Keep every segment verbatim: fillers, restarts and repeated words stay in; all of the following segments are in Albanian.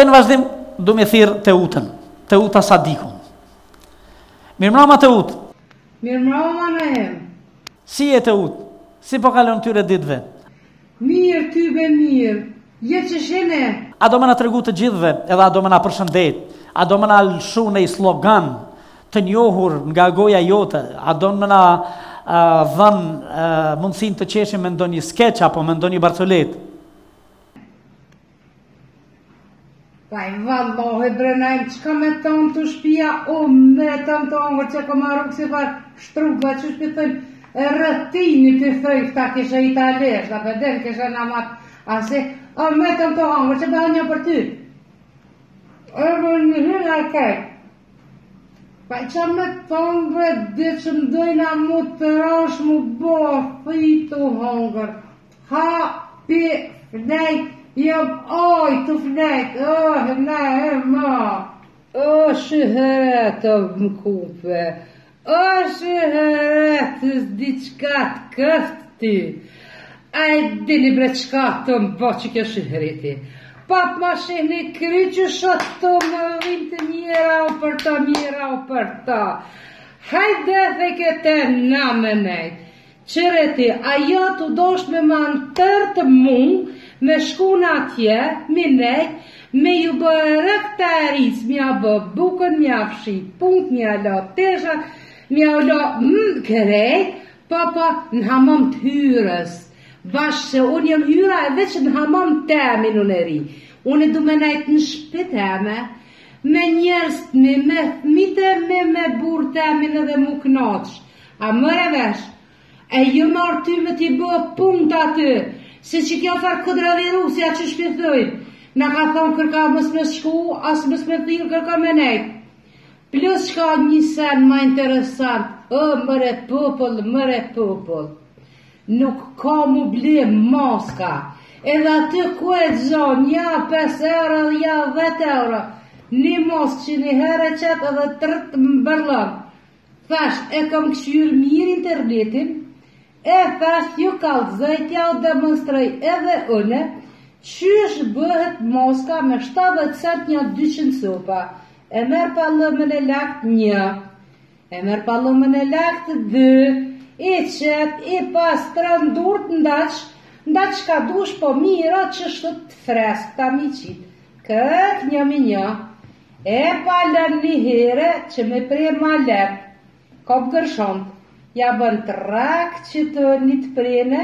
në vazhdim, du me thirë të utën, të uta Sadikun. Mirë mrama të utë. Mirë mrama në em. Si e të utë? Si po kalon tyre ditëve? Mirë, ty be mirë. Je që shene? A do më në tregu të gjithve, edhe a do më në përshëndet, a do më në lëshu në i slogan të njohur nga goja jote, a do më në uh, dhën uh, mundësin të qeshim me ndonjë skeq apo me ndonjë barcolet? Pa i vallohi brenajmë, qka me tonë të shpia, o me tonë të ongër që ka marru kësi farë shtrupë, që shpithojnë, rëtini të thëjë këta kisha i talesh, da përdem kisha në matë, ase, o me tonë të ongër që bëhë një për ty. E më një hyrë a kajtë. Pa i qa me tonë bre, dhe që mdojna mu të rosh mu bo, fitu ongër, ha, pi, fnej, jam oj të fnek, oh, ne, e ma, o, shëheret o më kupe, o, shëheret të diqka të këftë ty, a e dini bre qka të më bo që kjo shëhereti, pap ma shëhni kry që shotë të më vim të mjera o për ta, mjera o për ta, hajde dhe këte na me nejt, qëreti, ajo të dosh me ma në tërë të mungë, me shkun atje, me nejt, me ju bërë rëktaris, me a bë bukën, me a fshi punt, me a la teshat, me a la më kërejt, pa pa në hamam të hyrës, bashkë se unë jam hyra e veç në hamam të temin unë e ri. Unë du me nejt në shpit teme, me njerës me me fmite, me me burë temin edhe mu knaqsh. A mërë e vesh, e ju marë ty me t'i bë punt aty, se që kjo farë këdra virusja që shpithojnë, në ka thonë kërka mës me shku, asë mës me thirë kërka me nejtë. Plus shka një sen ma interesant, o, mëre popull, mëre popull, nuk ka mu ble maska, edhe aty ku e gjonë, ja pes euro, ja dhjetë euro, një mask që një herë qëtë edhe tërtë më bërlon. Thash, e kam këshyrë mirë internetin, e thash ju kalëzëjtja o demonstroj edhe une, qysh bëhet moska me shtatëdhjetë cent një dyqin sopa, e merë pa lëmën e lakt një, e merë pa lëmën e lakt dë, i qet, i pas të rëndurt ndaq, ndaq ka dush po mira që shtot të fresk ta mi qitë, kërk një mi një, e pa lën një here që me prej ma lep, kop gërshont, ja bën trak që të një të prene,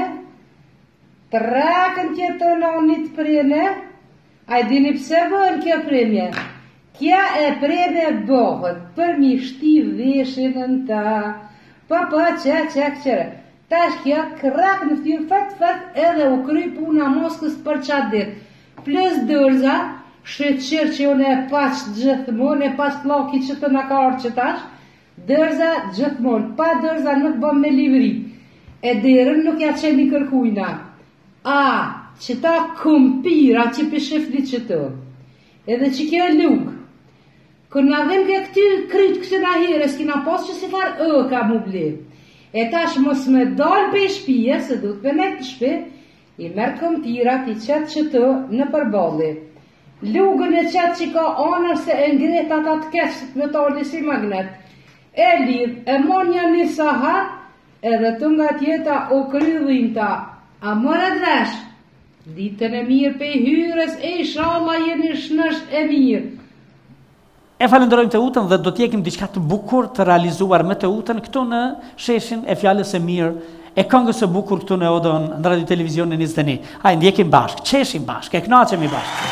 trakën që të në një të prene, a i dini pse bën kjo premje? Kja e premje bëhët për mi shti veshin në ta, pa pa që që qëre. Tash kja krak në ftyrë fat fat edhe u kry puna moskës për qatë dit. Plus dërza, shqeqer që unë e pas gjithmonë, e pas floki që të në ka orë që tash, dërza gjithmonë, pa dërza nuk bëm me livri, e derën nuk ja qeni kërkujna. A, që ta kumpira që pëshefli që të, edhe që kjo e lukë, kër nga dhem ke këty kryt këtë nga here, s'kina pas që si farë ë ka mu ble. E tash mos me dalë për i shpije, se du të përmet të shpi, i merë këmpirat i qëtë që të në përballi. Lugën e qëtë që ka anër se e ngret ata të keqët me tali si magnet. E lidh, e mon një një sahat, edhe të nga tjeta o krydhinta, a mërë dhesh, ditën e mirë pe i hyrës, e i shala jeni shnësh e mirë. E falenderojmë të utën dhe do t'jekim diçka të bukur të realizuar me të utën këtu në sheshin e fjallës e mirë, e këngës e bukur këtu në Odon, në radio televizionin njëzet e një. Hajde, ndjekim bashkë, qeshim bashkë, e knaqemi bashkë.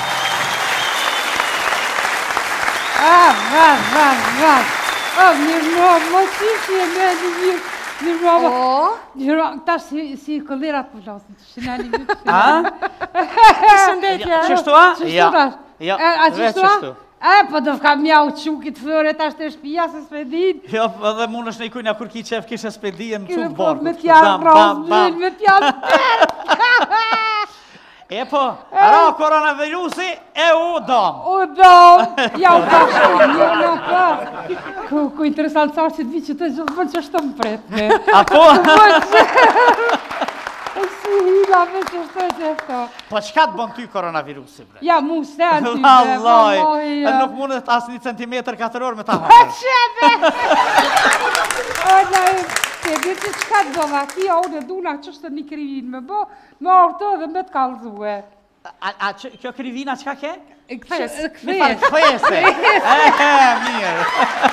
Ah, ah, ah, ah. Oh, mirë mërë, më që që e me një mirë, mirë mërë, mirë mërë, ta si këllirat për lasën, që shina një mirë. A? Shëndetja. Qështu a? Ja, ja, veç qështu. E, po do ka mjau qukit fëre, ta shte shpia se s'pedin. Jo, edhe mund është në i kujna kur ki qef kishe s'pedin në quk borë. Me t'janë razmin, me t'janë tërë. E po, ra koronavirusi e u dom. U dom, ja u ka shumë, jo në ka. Ku interesant sa që t'vi që të gjithë bënë që është të më pretë. A po? Si hila me që shtoj që shto. Po qka të bën ty koronavirusi, bre? Ja, mu sen ty, bre. Vallaj, vallahi, ja. nuk mundet as një centimetr katëror me ta Po hapër. qebe! Ola, e di që qka të bëva, kia unë e duna që është një krivin me bo, me orto dhe me të kalzue. A, a që, kjo krivina qka ke? Këfes. Mi falë, këfese. E, mirë.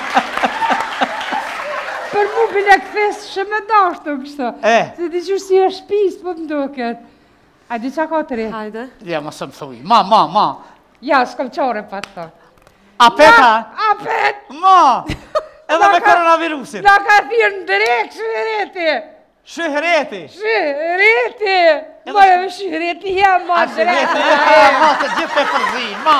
Për mu bile këfes shë me dashtë kështë. E. Se di që si e shpis, po më duket. A di qa ka të re? Hajde. Ja, më së më thuj. Ma, ma, ma. Ja, s'kam qare pa të thë. A peta? A pet! Ma. Edhe me koronavirusin. Na ka thirë në drek, shëreti. Shëhreti. Shëreti. Mare me shëreti jam, ma A shëhreti, e, ma, të gjithë të përzin, ma.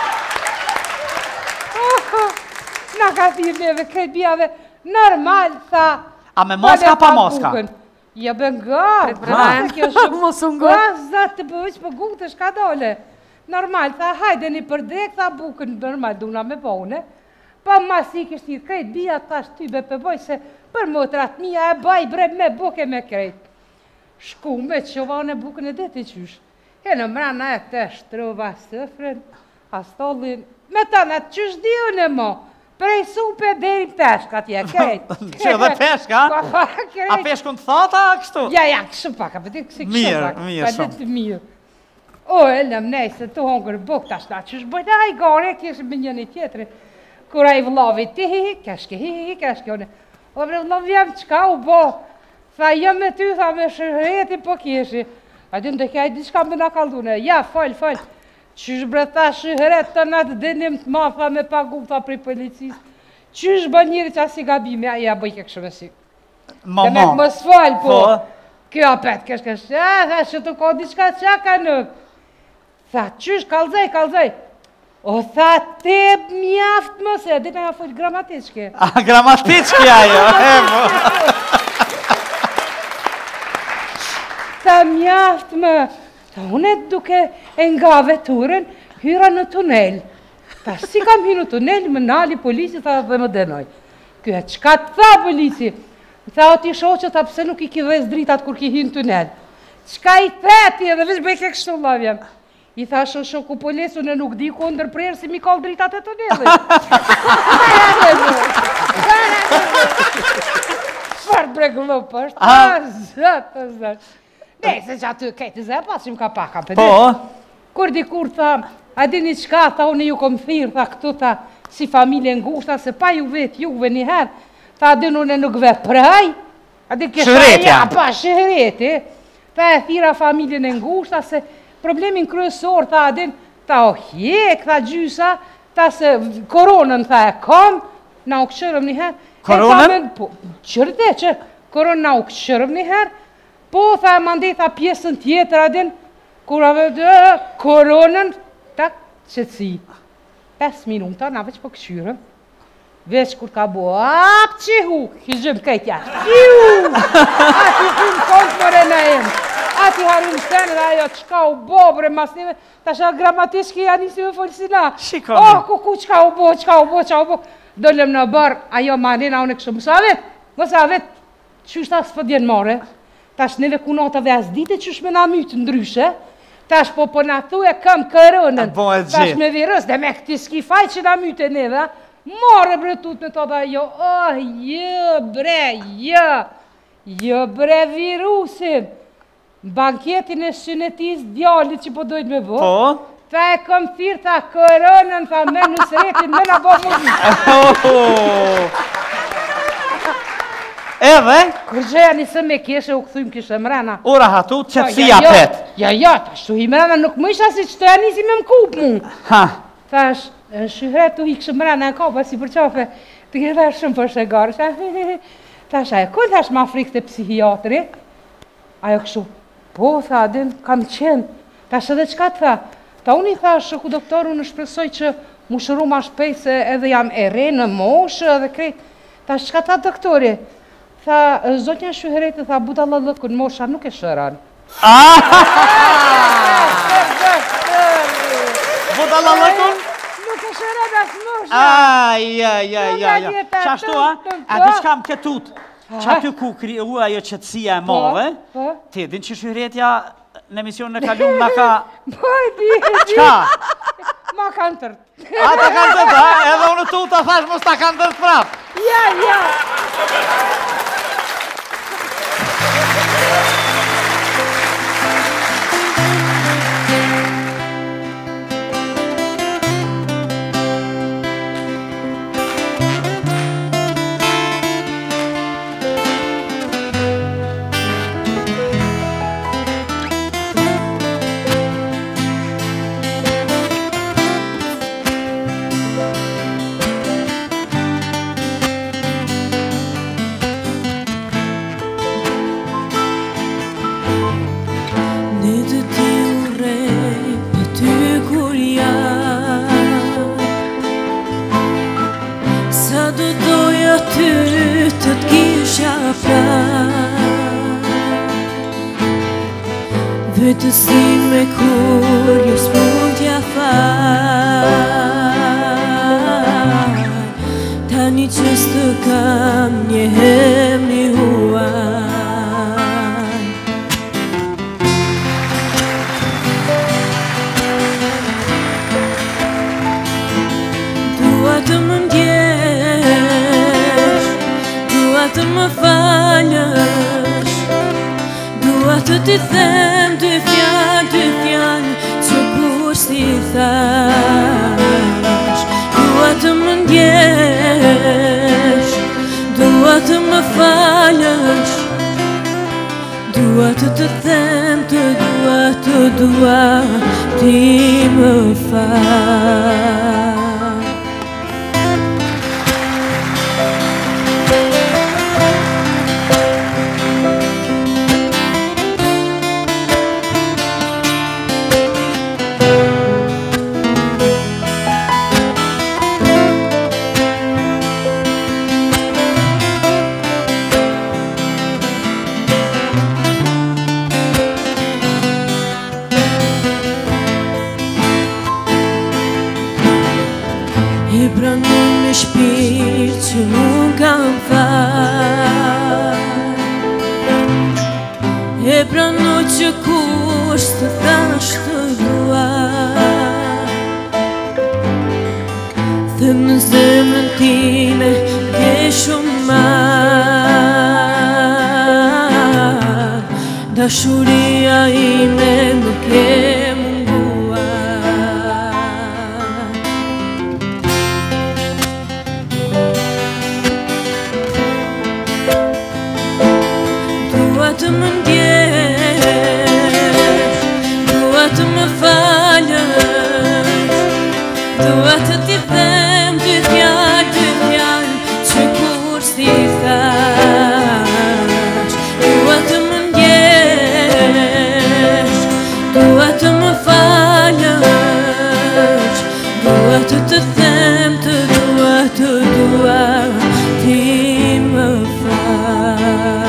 Na ka thirë neve krejt bjave, normal, tha. A me moska pa moska? Ja ben ga, Mos unë go. Zat të bëvëq për gutësh ka dole. Normal, tha, hajde një për drek, tha bukën, normal, duna me pone. Pa mas i kështë i krejt, bia tash ty be përboj se për motrat mija e baj bre me buke me krejt. Shku me qova në bukën e deti qysh. E në mrana e të shtrova sëfren, astollin, me ta në të qysh dio në mo. Prej supe deri peshka tje, krejt. Që dhe peshka? A peshkun të thata, kështu? Ja, ja, kështu pak, a pëti kësi kështu Mirë, pak. mirë, Pa shumë. ditë mirë. O, e lëm nej, se të hongër buk, tash na qysh bëjt, a i gare, kishë me njëni tjetëri. Kura i vëllavi, ti hi hi, keshke hi hi, keshke one. O, bre, vëllavi jam, qka u bo? Tha, jam me ty, tha, me shëreti po kishi. A di në të kja i diçka me na kaldune. Ja, fal, fal. Qysh bre, tha, shëret të natë denim të ma, tha, me pagu, tha, prej policis. Qysh bë njëri që asi gabime, a ja bëjke kështë me si. Ma, Dhe me ma. mos fal, po. Po. Kjo apet, kesh kesh, a, tha, që të ka diçka qa ka nuk. Tha, qysh, kalzaj, kalzaj. O, tha, te mjaft më se, dhe nga full gramaticke. A gramaticki ajo, e mo. Tha, mjaft më. Tha, unë duke e nga veturën, hyra në tunel. Tha, si kam hy në tunel, më nali polici, tha, dhe më denoj. Kjo e qka të tha polici? Tha, o ti shoqë, tha, pse nuk i ki dhez dritat kur ki hy në tunel. Qka i theti, edhe vish bëjke kështu lavjem. I tha shosho ku polesu në nuk di ku ndërprerë si mi kallë dritat e tunelit. Shfart bre glupë është, a zët, a zët. Ne, se që aty kejtë zë, pas që më ka paka për Po. Kur dikur tha, a di një qka, tha unë ju kom thirë, tha këtu tha, si familje ngushta, se pa ju vetë juve njëherë, tha a di unë nuk ve praj, a di kesha, Shëhretja. ja, pa shëhreti, tha e thira familjen e ngushta, se problemin kryesor, tha adin, ta o hjek, tha gjysa, ta se koronën, tha e kam, na u këqërëm njëherë. Koronën? Po, qërte që, koronën na u këqërëm njëherë, po, tha e mandi, tha pjesën tjetër, adin, kur ave dhe, koronën, tak, qëtësi. Pes minuta, na veç po këqyrëm. Veç kur ka bo, ap që hu, hyzhëm kajtja, qiu, ati hymë kontë mëre në emë. Ati harim senë dhe ajo qka u bo, bre masnime, ta shë gramaticki janë nisi me folsina. Shikoni. Oh, ku ku qka u bo, qka u bo, qka u bo. Dollëm në barë, ajo marina unë e kështë, mësa vet, mësa vet, qysh ta së pëdjen more, tash neve kunatave as dite qysh me na mytë ndryshe, tash po po na thu e kam kërënën, Bo e tash gjithë. me virus, dhe me këti s'ki faj që na mytë e neve, more bre tut me to dhe ajo, oh, jë bre, jë, jë bre virusin. Banketin e synetis djallit që po dojt me bo. Po. Tha e kom thirë, tha koronën, tha me në sretin, me në bo mundi. Edhe, Kur gjëja njësë me keshe, u këthujmë kishe mrena. ura hatu, qëtësia ja, ja, pet. Ja, ja, ta shtu hi mrena, nuk më isha si që të janisi me më kup mu. Ha, Thash, shyhret u hi kështë mrena e kapa si për qafe, të kërë thash shumë për shëgarë. Thash, ajo, kënë thash ma frikë të psihiatri? Ajo kështu, po, tha, adin, kam qenë. Thash edhe qka të tha? Ta unë i thash, ku doktoru në shpresoj që mu shëru ma shpej se edhe jam e re në moshë edhe krejt. Thash, qka ta doktori? Tha, zotja Shyhreti, tha, budalla lëkun, mosha nuk e shëran. budalla lëkun? Nuk e shëran as mosha. Aj, aj, aj, aj, aj. Qashtu, a? A di qka më ketut? që aty ku kriju ajo qetësia e madhe, ti din që shëhretja në emision në kalum na ka... Po e di, e di. Qka? Ma kanë tërt. A ta kanë tërt, ha? Edhe unë tu ta thash mos ta kanë tërt prap. Ja, ja. Vetësi me kur ju s'mund t'ja fal, tani që s'të kam një hemni huaj. Dua të më ndjesh, dua të më falësh, dua të t'i them dy fjallë, dy fjallë që kur si thash. Dua të më ndjesh, dua të më falësh, dua të të them të dua të dua ti më fal. E pranon me shpirt që nuk kam fal, e pranon që kush të thash të dua, them në zemrën time ke shumë mal, dashuria ime nuk e të më ndjesh, dua të më falësh, dua të t'i them dy fjallë, dy fjallë që kur si thash. Dua të më ndjesh, dua të më falësh, dua të të them të dua të dua ti më fal.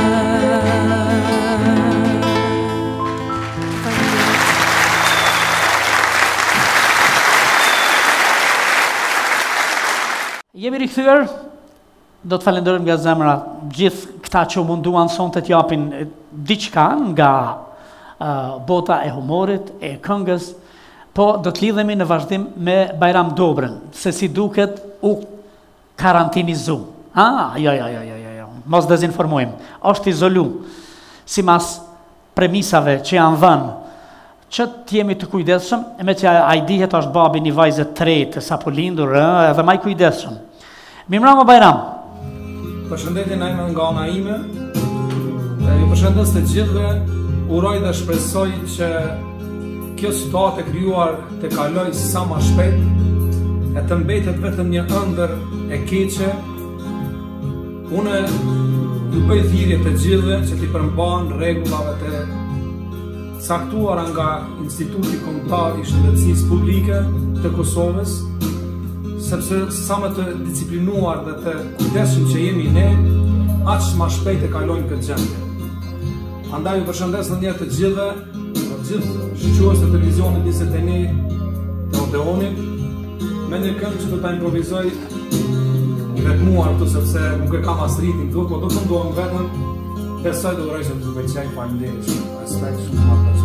Jemi rikthyer, do të falenderojmë nga zemra gjithë këta që munduan sonte t'japin diçka nga uh, bota e humorit, e këngës, po do të lidhemi në vazhdim me Bajram Dobrën, se si duket u karantinizu. Ah, jo, jo, jo, jo, jo, mos dezinformojmë. Është izolu, si mas premisave që janë dhënë, që t'jemi të kujdesshëm, me që a i dihet është babi një vajzë të tretë, sa po lindur, edhe ma i kujdesshëm. Mimrama Bajram. Përshëndetje najme nga ana ime, ju përshëndes të gjithëve, uroj dhe shpresoj që kjo situatë e krijuar të kaloj sa më shpejt, e të mbetet vetëm një ëndër e keqe. Unë ju bëj thirrje të gjithëve që t'i përmbahen rregullave të caktuara nga Instituti Kombëtar i Shëndetësisë Publike të Kosovës, sepse sa më të disiplinuar dhe të kujdesshëm që jemi ne, aq më shpejt e kalojmë këtë gjendje. Andaj ju përshëndes në një të gjithëve, të gjithë shoqërues të televizionit njëzet e një të Odeonit, me një këngë që do ta improvizoj i vetmuar këtu sepse nuk e kam as ritin këtu, po do të ndohem vetëm. Besoj do uroj që të pëlqej, faleminderit shumë. Respekt shumë të madh.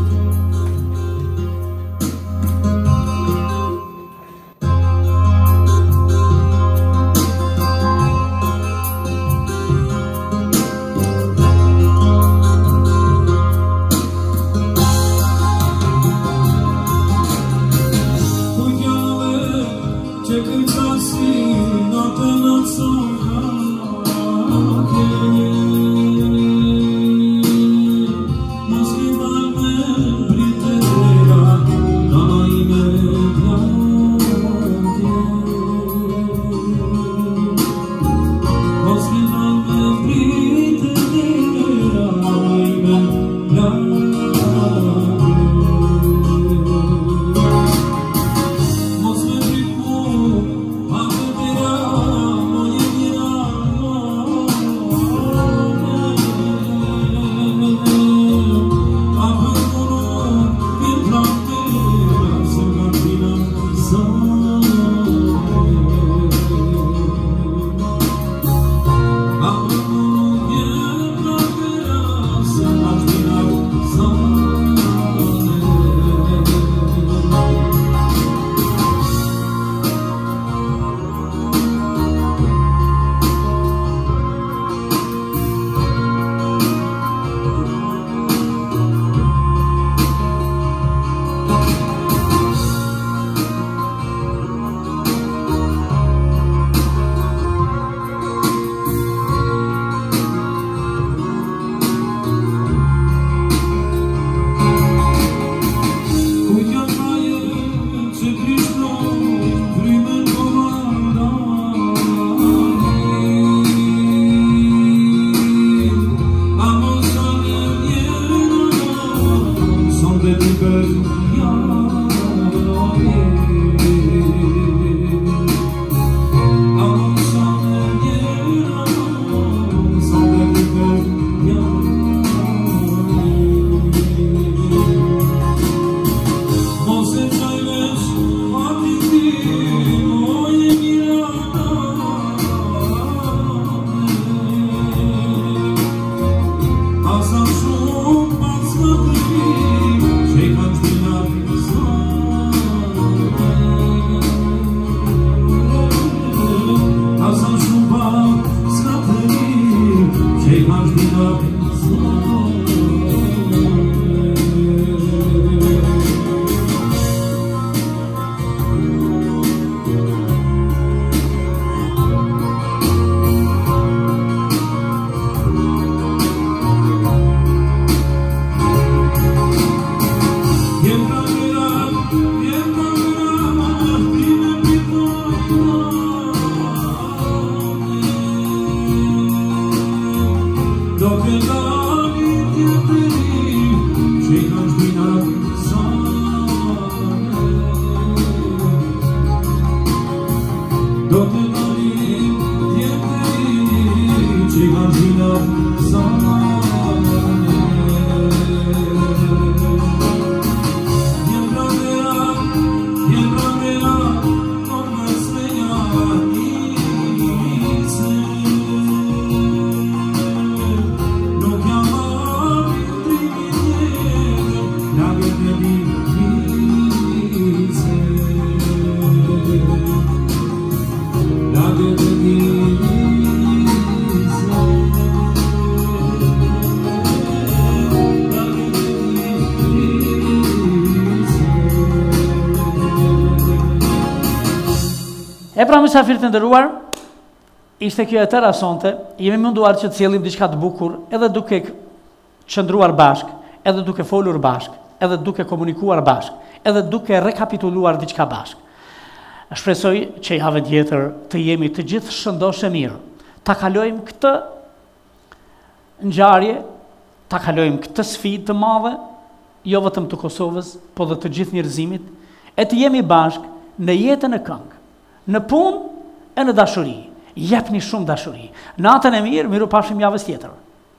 E pra mysafirë të ndëruar, ishte kjo e tëra sonte, jemi munduar që të sjellim diçka të bukur, edhe duke qëndruar bashk, edhe duke folur bashk, edhe duke komunikuar bashk, edhe duke rekapituluar diçka bashk. Shpresoj që javën tjetër të jemi të gjithë shëndoshë mirë, ta kalojmë këtë ngjarje, ta kalojmë këtë sfidë të madhe, jo vetëm të Kosovës, po dhe të gjithë njerëzimit, e të jemi bashk në jetën e këngë, në punë e në dashuri. Jepni shumë dashuri. Natën e mirë, miru pafshim javës tjetër.